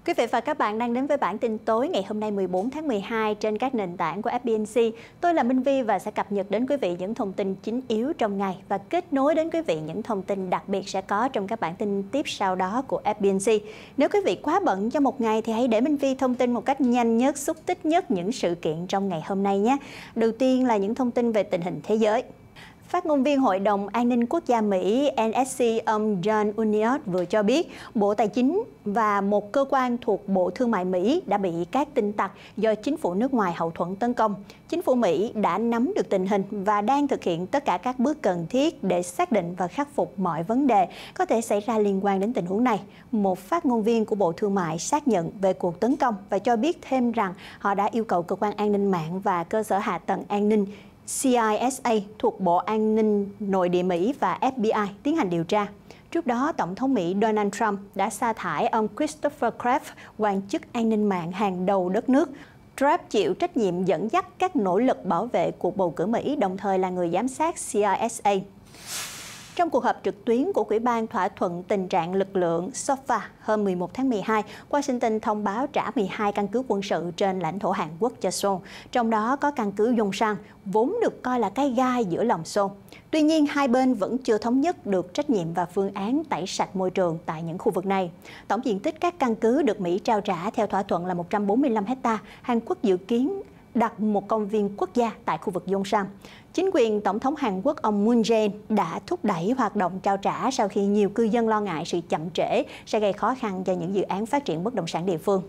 Quý vị và các bạn đang đến với bản tin tối ngày hôm nay 14 tháng 12 trên các nền tảng của FBNC. Tôi là Minh Vi và sẽ cập nhật đến quý vị những thông tin chính yếu trong ngày và kết nối đến quý vị những thông tin đặc biệt sẽ có trong các bản tin tiếp sau đó của FBNC. Nếu quý vị quá bận cho một ngày thì hãy để Minh Vi thông tin một cách nhanh nhất, xúc tích nhất những sự kiện trong ngày hôm nay nhé. Đầu tiên là những thông tin về tình hình thế giới. Phát ngôn viên Hội đồng An ninh Quốc gia Mỹ NSC ông John Uniot vừa cho biết Bộ Tài chính và một cơ quan thuộc Bộ Thương mại Mỹ đã bị các tin tặc do chính phủ nước ngoài hậu thuẫn tấn công. Chính phủ Mỹ đã nắm được tình hình và đang thực hiện tất cả các bước cần thiết để xác định và khắc phục mọi vấn đề có thể xảy ra liên quan đến tình huống này. Một phát ngôn viên của Bộ Thương mại xác nhận về cuộc tấn công và cho biết thêm rằng họ đã yêu cầu cơ quan an ninh mạng và cơ sở hạ tầng an ninh CISA thuộc Bộ An ninh Nội địa Mỹ và FBI tiến hành điều tra. Trước đó, Tổng thống Mỹ Donald Trump đã sa thải ông Christopher Wray, quan chức an ninh mạng hàng đầu đất nước. Trump chịu trách nhiệm dẫn dắt các nỗ lực bảo vệ cuộc bầu cử Mỹ, đồng thời là người giám sát CISA. Trong cuộc họp trực tuyến của Ủy ban thỏa thuận tình trạng lực lượng SOFA hôm 11 tháng 12, Washington thông báo trả 12 căn cứ quân sự trên lãnh thổ Hàn Quốc cho Seoul, trong đó có căn cứ Yongsan, vốn được coi là cái gai giữa lòng Seoul. Tuy nhiên, hai bên vẫn chưa thống nhất được trách nhiệm và phương án tẩy sạch môi trường tại những khu vực này. Tổng diện tích các căn cứ được Mỹ trao trả theo thỏa thuận là 145 hectare. Hàn Quốc dự kiến đặt một công viên quốc gia tại khu vực Yongsan. Chính quyền Tổng thống Hàn Quốc ông Moon Jae-in đã thúc đẩy hoạt động trao trả sau khi nhiều cư dân lo ngại sự chậm trễ sẽ gây khó khăn cho những dự án phát triển bất động sản địa phương.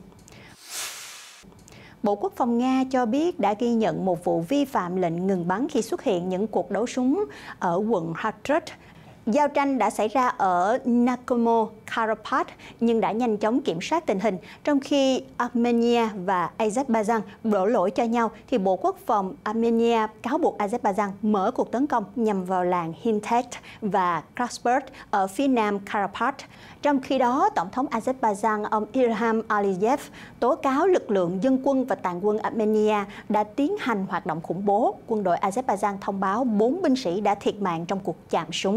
Bộ Quốc phòng Nga cho biết đã ghi nhận một vụ vi phạm lệnh ngừng bắn khi xuất hiện những cuộc đấu súng ở quận Kharkiv. Giao tranh đã xảy ra ở Nagorno-Karabakh nhưng đã nhanh chóng kiểm soát tình hình. Trong khi Armenia và Azerbaijan đổ lỗi cho nhau, thì Bộ Quốc phòng Armenia cáo buộc Azerbaijan mở cuộc tấn công nhằm vào làng Hintet và Krasberg ở phía nam Karabakh. Trong khi đó, Tổng thống Azerbaijan ông Ilham Aliyev tố cáo lực lượng dân quân và tàn quân Armenia đã tiến hành hoạt động khủng bố. Quân đội Azerbaijan thông báo 4 binh sĩ đã thiệt mạng trong cuộc chạm súng.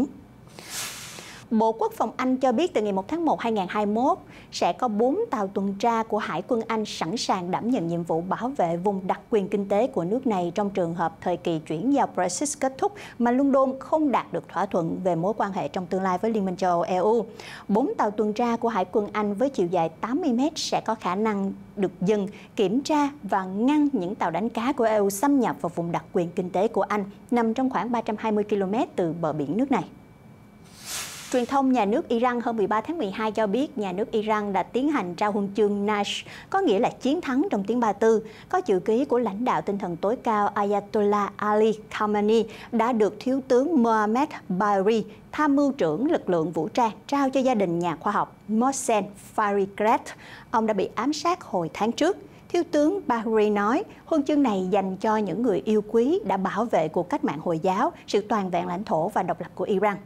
Bộ Quốc phòng Anh cho biết từ ngày 1 tháng 1 2021 sẽ có 4 tàu tuần tra của Hải quân Anh sẵn sàng đảm nhận nhiệm vụ bảo vệ vùng đặc quyền kinh tế của nước này trong trường hợp thời kỳ chuyển giao Brexit kết thúc mà London không đạt được thỏa thuận về mối quan hệ trong tương lai với Liên minh châu Âu EU. 4 tàu tuần tra của Hải quân Anh với chiều dài 80 m sẽ có khả năng được dừng, kiểm tra và ngăn những tàu đánh cá của EU xâm nhập vào vùng đặc quyền kinh tế của Anh, nằm trong khoảng 320 km từ bờ biển nước này. Truyền thông nhà nước Iran hôm 13 tháng 12 cho biết nhà nước Iran đã tiến hành trao huân chương Nash, có nghĩa là chiến thắng trong tiếng Ba Tư, có chữ ký của lãnh đạo tinh thần tối cao Ayatollah Ali Khamenei đã được Thiếu tướng Mohammad Bahri, tham mưu trưởng lực lượng vũ trang, trao cho gia đình nhà khoa học Mohsen Fakhrizadeh. Ông đã bị ám sát hồi tháng trước. Thiếu tướng Bahri nói, huân chương này dành cho những người yêu quý đã bảo vệ cuộc cách mạng Hồi giáo, sự toàn vẹn lãnh thổ và độc lập của Iran.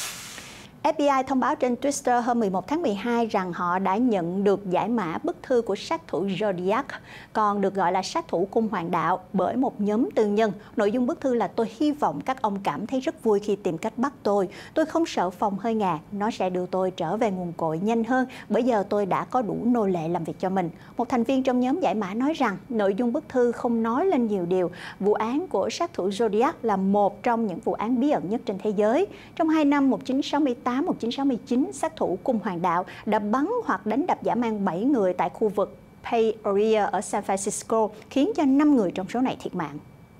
FBI thông báo trên Twitter hôm 11 tháng 12 rằng họ đã nhận được giải mã bức thư của sát thủ Zodiac, còn được gọi là sát thủ cung hoàng đạo, bởi một nhóm tư nhân. Nội dung bức thư là: tôi hy vọng các ông cảm thấy rất vui khi tìm cách bắt tôi. Tôi không sợ phòng hơi ngạt, nó sẽ đưa tôi trở về nguồn cội nhanh hơn, bởi giờ tôi đã có đủ nô lệ làm việc cho mình. Một thành viên trong nhóm giải mã nói rằng nội dung bức thư không nói lên nhiều điều. Vụ án của sát thủ Zodiac là một trong những vụ án bí ẩn nhất trên thế giới. Trong 2 năm 1968-1969, sát thủ cung hoàng đạo đã bắn hoặc đánh đập dã man 7 người tại khu vực Bay Area ở San Francisco, khiến cho 5 người trong số này thiệt mạng.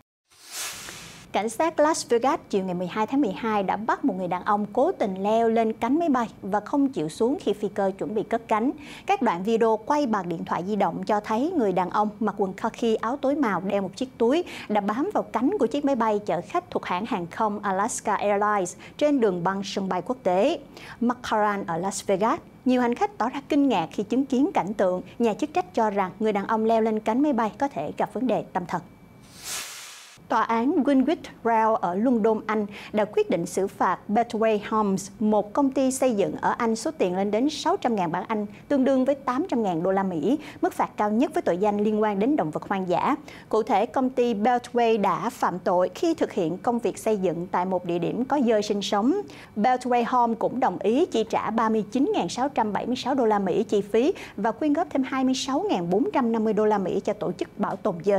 Cảnh sát Las Vegas chiều ngày 12 tháng 12 đã bắt một người đàn ông cố tình leo lên cánh máy bay và không chịu xuống khi phi cơ chuẩn bị cất cánh. Các đoạn video quay bằng điện thoại di động cho thấy người đàn ông mặc quần khaki, áo tối màu, đeo một chiếc túi đã bám vào cánh của chiếc máy bay chở khách thuộc hãng hàng không Alaska Airlines trên đường băng sân bay quốc tế McCarran ở Las Vegas. Nhiều hành khách tỏ ra kinh ngạc khi chứng kiến cảnh tượng. Nhà chức trách cho rằng người đàn ông leo lên cánh máy bay có thể gặp vấn đề tâm thần. Tòa án Greenwich Crown ở London, Anh đã quyết định xử phạt Beltway Homes, một công ty xây dựng ở Anh, số tiền lên đến 600.000 bảng Anh, tương đương với 800.000 đô la Mỹ, mức phạt cao nhất với tội danh liên quan đến động vật hoang dã. Cụ thể, công ty Beltway đã phạm tội khi thực hiện công việc xây dựng tại một địa điểm có dơi sinh sống. Beltway Home cũng đồng ý chi trả 39.676 đô la Mỹ chi phí và quyên góp thêm 26.450 đô la Mỹ cho tổ chức bảo tồn dơi.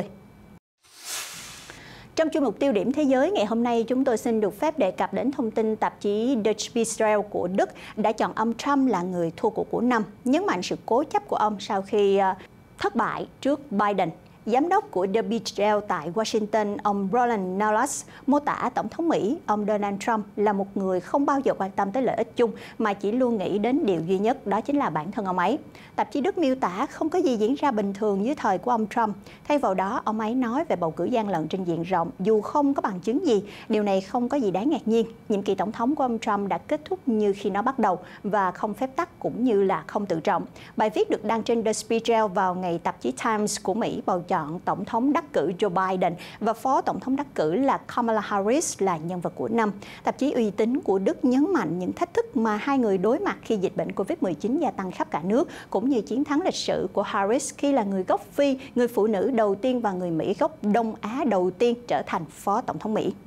Trong chuyên mục tiêu điểm thế giới ngày hôm nay, chúng tôi xin được phép đề cập đến thông tin tạp chí Der Spiegel của Đức đã chọn ông Trump là người thua cuộc của năm, nhấn mạnh sự cố chấp của ông sau khi thất bại trước Biden. Giám đốc của Der Spiegel tại Washington, ông Roland Naulas, mô tả Tổng thống Mỹ, ông Donald Trump là một người không bao giờ quan tâm tới lợi ích chung mà chỉ luôn nghĩ đến điều duy nhất, đó chính là bản thân ông ấy. Tạp chí Đức miêu tả không có gì diễn ra bình thường dưới thời của ông Trump. Thay vào đó, ông ấy nói về bầu cử gian lận trên diện rộng dù không có bằng chứng gì. Điều này không có gì đáng ngạc nhiên. Nhiệm kỳ tổng thống của ông Trump đã kết thúc như khi nó bắt đầu và không phép tắc cũng như là không tự trọng. Bài viết được đăng trên Der Spiegel vào ngày tạp chí Times của Mỹ bầu chọn Tổng thống đắc cử Joe Biden và Phó Tổng thống đắc cử là Kamala Harris là nhân vật của năm. Tạp chí uy tín của Đức nhấn mạnh những thách thức mà hai người đối mặt khi dịch bệnh Covid-19 gia tăng khắp cả nước, cũng như chiến thắng lịch sử của Harris khi là người gốc Phi, người phụ nữ đầu tiên và người Mỹ gốc Đông Á đầu tiên trở thành Phó Tổng thống Mỹ.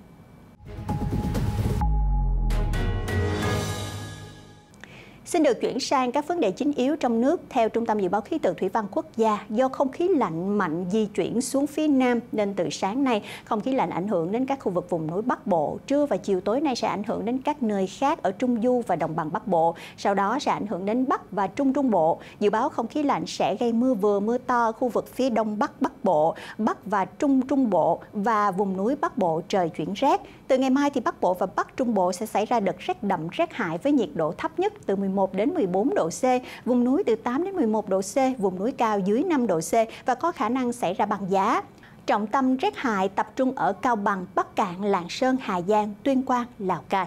Xin được chuyển sang các vấn đề chính yếu trong nước. Theo Trung tâm Dự báo Khí tượng Thủy văn Quốc gia, do không khí lạnh mạnh di chuyển xuống phía Nam nên từ sáng nay, không khí lạnh ảnh hưởng đến các khu vực vùng núi Bắc Bộ. Trưa và chiều tối nay sẽ ảnh hưởng đến các nơi khác ở Trung Du và Đồng bằng Bắc Bộ. Sau đó sẽ ảnh hưởng đến Bắc và Trung Trung Bộ. Dự báo không khí lạnh sẽ gây mưa vừa mưa to ở khu vực phía Đông Bắc Bắc Bộ, Bắc và Trung Trung Bộ và vùng núi Bắc Bộ trời chuyển rét. Từ ngày mai thì Bắc Bộ và Bắc Trung Bộ sẽ xảy ra đợt rét đậm rét hại với nhiệt độ thấp nhất từ 11 đến 14 độ C, vùng núi từ 8 đến 11 độ C, vùng núi cao dưới 5 độ C và có khả năng xảy ra băng giá. Trọng tâm rét hại tập trung ở Cao Bằng, Bắc Kạn, Lạng Sơn, Hà Giang, Tuyên Quang, Lào Cai.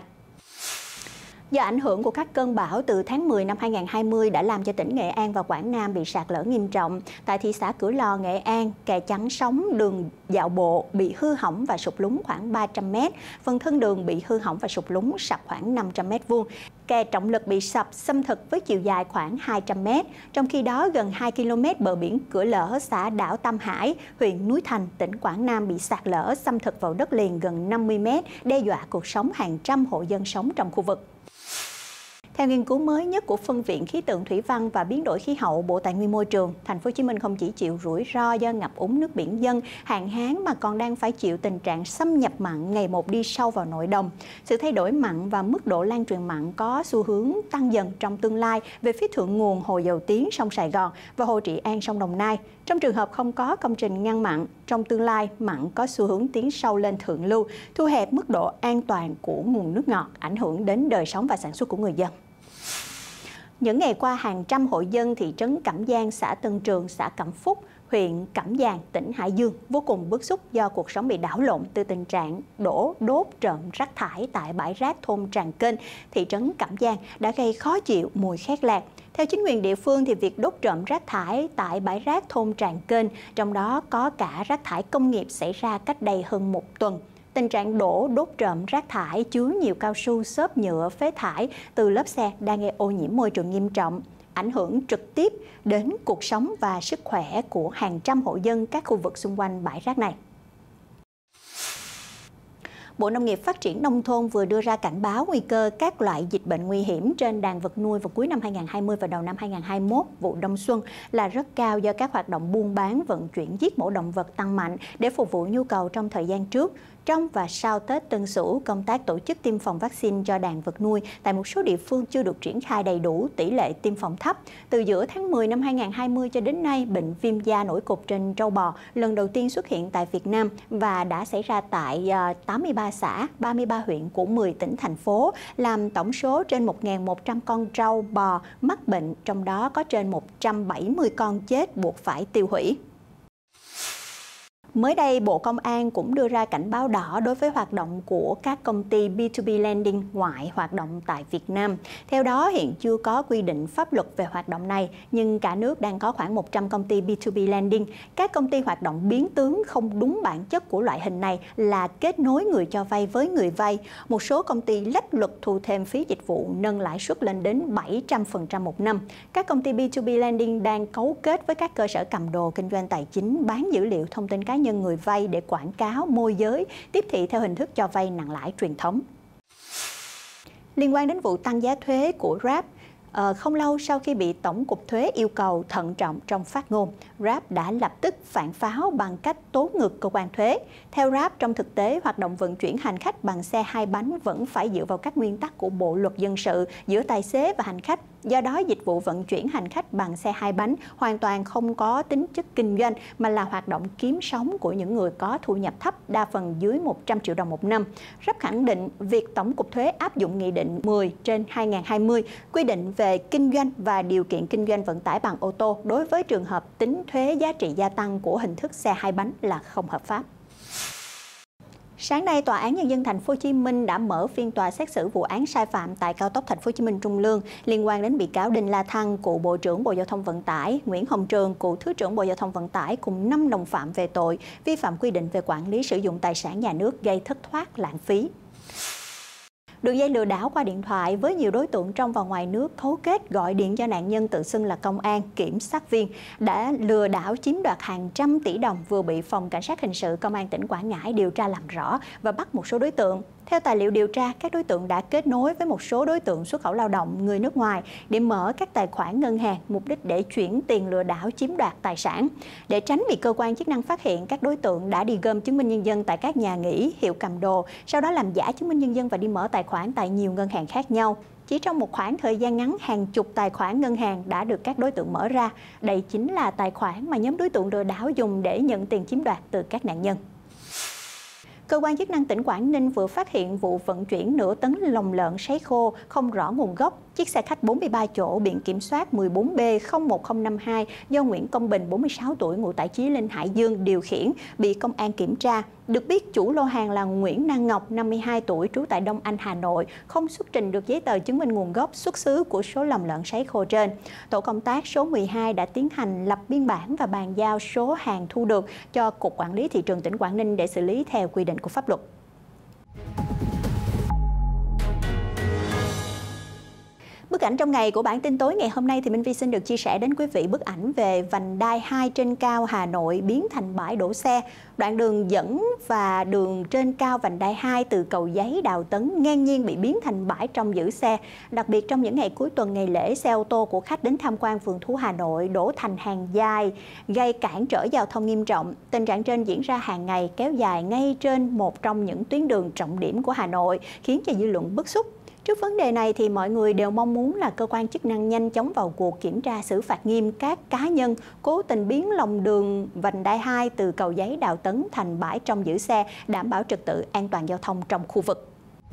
Do ảnh hưởng của các cơn bão từ tháng 10 năm 2020 đã làm cho tỉnh Nghệ An và Quảng Nam bị sạt lở nghiêm trọng. Tại thị xã Cửa Lò, Nghệ An, kè chắn sóng đường dạo bộ bị hư hỏng và sụt lún khoảng 300 m, phần thân đường bị hư hỏng và sụt lún sập khoảng 500 m². Kè trọng lực bị sập xâm thực với chiều dài khoảng 200 m. Trong khi đó, gần 2 km bờ biển Cửa Lở, xã đảo Tam Hải, huyện Núi Thành, tỉnh Quảng Nam bị sạt lở xâm thực vào đất liền gần 50 m, đe dọa cuộc sống hàng trăm hộ dân sống trong khu vực. Theo nghiên cứu mới nhất của Phân viện Khí tượng Thủy văn và Biến đổi khí hậu, Bộ Tài nguyên Môi trường, Thành phố Hồ Chí Minh không chỉ chịu rủi ro do ngập úng nước biển dân, hạn hán mà còn đang phải chịu tình trạng xâm nhập mặn ngày một đi sâu vào nội đồng. Sự thay đổi mặn và mức độ lan truyền mặn có xu hướng tăng dần trong tương lai về phía thượng nguồn hồ Dầu Tiếng, sông Sài Gòn và hồ Trị An, sông Đồng Nai. Trong trường hợp không có công trình ngăn mặn, trong tương lai mặn có xu hướng tiến sâu lên thượng lưu, thu hẹp mức độ an toàn của nguồn nước ngọt, ảnh hưởng đến đời sống và sản xuất của người dân. Những ngày qua, hàng trăm hộ dân thị trấn Cẩm Giang, xã Tân Trường, xã Cẩm Phúc, huyện Cẩm Giàng, tỉnh Hải Dương vô cùng bức xúc do cuộc sống bị đảo lộn từ tình trạng đốt trộm rác thải tại bãi rác thôn Tràng Kênh, thị trấn Cẩm Giang đã gây khó chịu mùi khét lẹt. Theo chính quyền địa phương thì việc đốt trộm rác thải tại bãi rác thôn Tràng Kênh, trong đó có cả rác thải công nghiệp xảy ra cách đây hơn một tuần. Tình trạng đốt trộm rác thải chứa nhiều cao su, xốp nhựa, phế thải từ lớp xe đang gây ô nhiễm môi trường nghiêm trọng, ảnh hưởng trực tiếp đến cuộc sống và sức khỏe của hàng trăm hộ dân các khu vực xung quanh bãi rác này. Bộ Nông nghiệp Phát triển Nông thôn vừa đưa ra cảnh báo nguy cơ các loại dịch bệnh nguy hiểm trên đàn vật nuôi vào cuối năm 2020 và đầu năm 2021, vụ đông xuân là rất cao do các hoạt động buôn bán, vận chuyển giết mổ động vật tăng mạnh để phục vụ nhu cầu trong thời gian trước. Trong và sau Tết Tân Sửu, công tác tổ chức tiêm phòng vaccine cho đàn vật nuôi tại một số địa phương chưa được triển khai đầy đủ, tỷ lệ tiêm phòng thấp. Từ giữa tháng 10 năm 2020 cho đến nay, bệnh viêm da nổi cục trên trâu bò lần đầu tiên xuất hiện tại Việt Nam và đã xảy ra tại 83 xã, 33 huyện của 10 tỉnh, thành phố, làm tổng số trên 1.100 con trâu bò mắc bệnh, trong đó có trên 170 con chết buộc phải tiêu hủy. Mới đây, Bộ Công an cũng đưa ra cảnh báo đỏ đối với hoạt động của các công ty B2B lending ngoại hoạt động tại Việt Nam. Theo đó, hiện chưa có quy định pháp luật về hoạt động này, nhưng cả nước đang có khoảng 100 công ty B2B lending. Các công ty hoạt động biến tướng không đúng bản chất của loại hình này là kết nối người cho vay với người vay. Một số công ty lách luật thu thêm phí dịch vụ, nâng lãi suất lên đến 700% một năm. Các công ty B2B lending đang cấu kết với các cơ sở cầm đồ, kinh doanh tài chính, bán dữ liệu thông tin cá nhân người vay để quảng cáo, môi giới, tiếp thị theo hình thức cho vay nặng lãi truyền thống. Liên quan đến vụ tăng giá thuế của Grab, không lâu sau khi bị Tổng cục Thuế yêu cầu thận trọng trong phát ngôn, Grab đã lập tức phản pháo bằng cách tố ngược cơ quan thuế. Theo Grab, trong thực tế, hoạt động vận chuyển hành khách bằng xe hai bánh vẫn phải dựa vào các nguyên tắc của Bộ Luật Dân sự giữa tài xế và hành khách. Do đó, dịch vụ vận chuyển hành khách bằng xe hai bánh hoàn toàn không có tính chất kinh doanh mà là hoạt động kiếm sống của những người có thu nhập thấp, đa phần dưới 100 triệu đồng một năm. Grab khẳng định việc Tổng cục Thuế áp dụng Nghị định 10/2020 quy định về kinh doanh và điều kiện kinh doanh vận tải bằng ô tô đối với trường hợp tính thuế giá trị gia tăng của hình thức xe hai bánh là không hợp pháp. Sáng nay, Tòa án Nhân dân Thành phố Hồ Chí Minh đã mở phiên tòa xét xử vụ án sai phạm tại cao tốc Thành phố Hồ Chí Minh Trung Lương liên quan đến bị cáo Đinh La Thăng, cựu Bộ trưởng Bộ Giao thông Vận tải, Nguyễn Hồng Trường, cựu Thứ trưởng Bộ Giao thông Vận tải cùng 5 đồng phạm về tội vi phạm quy định về quản lý sử dụng tài sản nhà nước gây thất thoát lãng phí. Đường dây lừa đảo qua điện thoại với nhiều đối tượng trong và ngoài nước cấu kết gọi điện cho nạn nhân tự xưng là công an, kiểm sát viên đã lừa đảo chiếm đoạt hàng trăm tỷ đồng vừa bị Phòng Cảnh sát Hình sự Công an tỉnh Quảng Ngãi điều tra làm rõ và bắt một số đối tượng. Theo tài liệu điều tra, các đối tượng đã kết nối với một số đối tượng xuất khẩu lao động người nước ngoài để mở các tài khoản ngân hàng, mục đích để chuyển tiền lừa đảo chiếm đoạt tài sản. Để tránh bị cơ quan chức năng phát hiện, các đối tượng đã đi gom chứng minh nhân dân tại các nhà nghỉ, hiệu cầm đồ, sau đó làm giả chứng minh nhân dân và đi mở tài khoản tại nhiều ngân hàng khác nhau. Chỉ trong một khoảng thời gian ngắn, hàng chục tài khoản ngân hàng đã được các đối tượng mở ra. Đây chính là tài khoản mà nhóm đối tượng lừa đảo dùng để nhận tiền chiếm đoạt từ các nạn nhân. Cơ quan chức năng tỉnh Quảng Ninh vừa phát hiện vụ vận chuyển nửa tấn lòng lợn sấy khô không rõ nguồn gốc. Chiếc xe khách 43 chỗ biển kiểm soát 14B01052 do Nguyễn Công Bình, 46 tuổi, ngụ tại Chí Linh, Hải Dương điều khiển bị công an kiểm tra. Được biết, chủ lô hàng là Nguyễn Năng Ngọc, 52 tuổi, trú tại Đông Anh, Hà Nội, không xuất trình được giấy tờ chứng minh nguồn gốc xuất xứ của số lòng lợn sấy khô trên. Tổ công tác số 12 đã tiến hành lập biên bản và bàn giao số hàng thu được cho Cục Quản lý Thị trường tỉnh Quảng Ninh để xử lý theo quy định của pháp luật. Bức ảnh trong ngày của bản tin tối ngày hôm nay thì Minh Vi xin được chia sẻ đến quý vị bức ảnh về vành đai 2 trên cao Hà Nội biến thành bãi đổ xe. Đoạn đường dẫn và đường trên cao vành đai 2 từ Cầu Giấy, Đào Tấn ngang nhiên bị biến thành bãi trông giữ xe. Đặc biệt trong những ngày cuối tuần, ngày lễ, xe ô tô của khách đến tham quan vườn thú Hà Nội đổ thành hàng dài, gây cản trở giao thông nghiêm trọng. Tình trạng trên diễn ra hàng ngày, kéo dài ngay trên một trong những tuyến đường trọng điểm của Hà Nội, khiến cho dư luận bức xúc. Trước vấn đề này thì mọi người đều mong muốn là cơ quan chức năng nhanh chóng vào cuộc kiểm tra, xử phạt nghiêm các cá nhân cố tình biến lòng đường vành đai 2 từ Cầu Giấy, Đào Tấn thành bãi trông giữ xe, đảm bảo trật tự an toàn giao thông trong khu vực.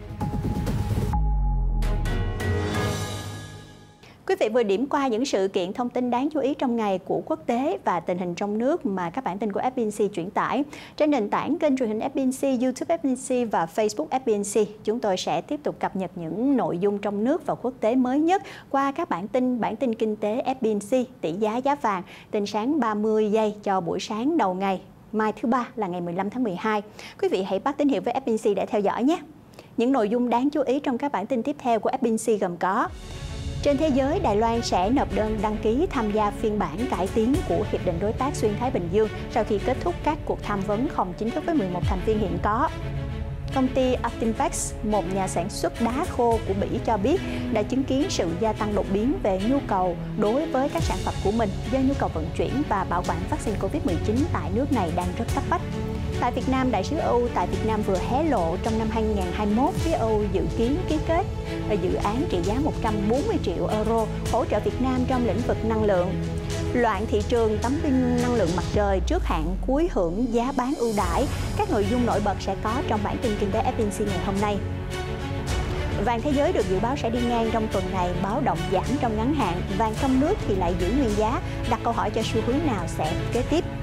Quý vị vừa điểm qua những sự kiện thông tin đáng chú ý trong ngày của quốc tế và tình hình trong nước mà các bản tin của FBNC chuyển tải. Trên nền tảng kênh truyền hình FBNC, YouTube FBNC và Facebook FBNC, chúng tôi sẽ tiếp tục cập nhật những nội dung trong nước và quốc tế mới nhất qua các bản tin kinh tế FBNC, tỷ giá, giá vàng, tin sáng 30 giây cho buổi sáng đầu ngày, mai thứ Ba là ngày 15 tháng 12. Quý vị hãy bắt tín hiệu với FBNC để theo dõi nhé. Những nội dung đáng chú ý trong các bản tin tiếp theo của FBNC gồm có: trên thế giới, Đài Loan sẽ nộp đơn đăng ký tham gia phiên bản cải tiến của Hiệp định Đối tác Xuyên Thái Bình Dương sau khi kết thúc các cuộc tham vấn không chính thức với 11 thành viên hiện có. Công ty Actinvex, một nhà sản xuất đá khô của Bỉ cho biết đã chứng kiến sự gia tăng đột biến về nhu cầu đối với các sản phẩm của mình do nhu cầu vận chuyển và bảo quản vaccine Covid-19 tại nước này đang rất cấp bách. Tại Việt Nam, Đại sứ EU tại Việt Nam vừa hé lộ trong năm 2021 phía EU dự kiến ký kết dự án trị giá 140 triệu euro hỗ trợ Việt Nam trong lĩnh vực năng lượng. Loạn thị trường tấm pin năng lượng mặt trời trước hạn cuối hưởng giá bán ưu đãi. Các nội dung nổi bật sẽ có trong bản tin kinh tế FBNC ngày hôm nay. Vàng thế giới được dự báo sẽ đi ngang trong tuần này, báo động giảm trong ngắn hạn. Vàng trong nước thì lại giữ nguyên giá, đặt câu hỏi cho xu hướng nào sẽ kế tiếp.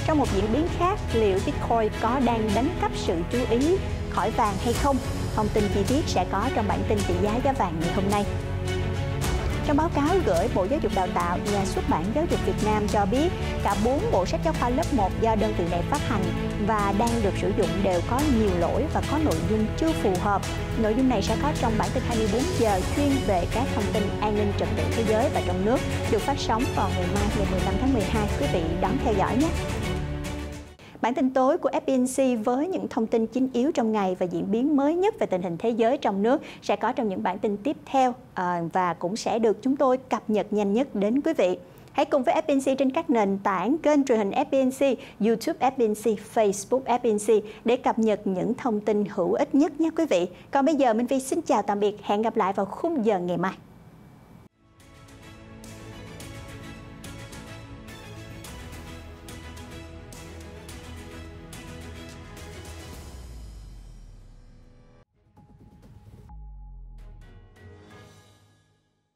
Trong một diễn biến khác, liệu Bitcoin có đang đánh cắp sự chú ý khỏi vàng hay không? Thông tin chi tiết sẽ có trong bản tin tỷ giá giá vàng ngày hôm nay. Trong báo cáo gửi Bộ Giáo dục Đào tạo, Nhà xuất bản Giáo dục Việt Nam cho biết cả 4 bộ sách giáo khoa lớp 1 do đơn vị này phát hành và đang được sử dụng đều có nhiều lỗi và có nội dung chưa phù hợp. Nội dung này sẽ có trong bản tin 24 giờ chuyên về các thông tin an ninh trật tự thế giới và trong nước, được phát sóng vào ngày mai ngày 15 tháng 12. Quý vị đón theo dõi nhé! Bản tin tối của FPNC với những thông tin chính yếu trong ngày và diễn biến mới nhất về tình hình thế giới trong nước sẽ có trong những bản tin tiếp theo và cũng sẽ được chúng tôi cập nhật nhanh nhất đến quý vị. Hãy cùng với FPNC trên các nền tảng kênh truyền hình FPNC, YouTube FPNC, Facebook FPNC để cập nhật những thông tin hữu ích nhất nhé quý vị. Còn bây giờ Minh Phi xin chào tạm biệt, hẹn gặp lại vào khung giờ ngày mai.